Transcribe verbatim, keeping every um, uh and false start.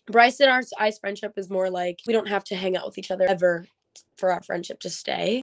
Bryce and our ice friendship is more like we don't have to hang out with each other ever for our friendship to stay.